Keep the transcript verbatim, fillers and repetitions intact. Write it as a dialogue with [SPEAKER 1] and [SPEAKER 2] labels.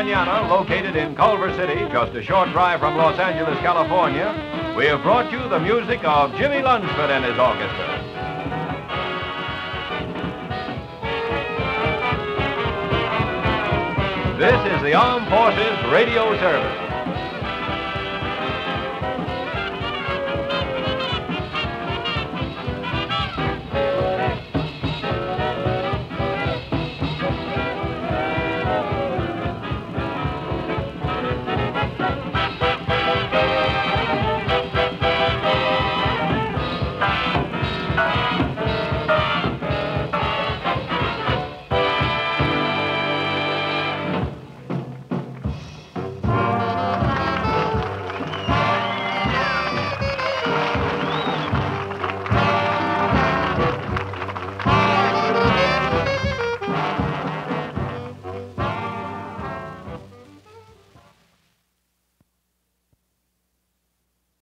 [SPEAKER 1] Manana, located in Culver City, just a short drive from Los Angeles, California, we have brought you the music of Jimmy Lunsford and his orchestra. This is the Armed Forces Radio Service.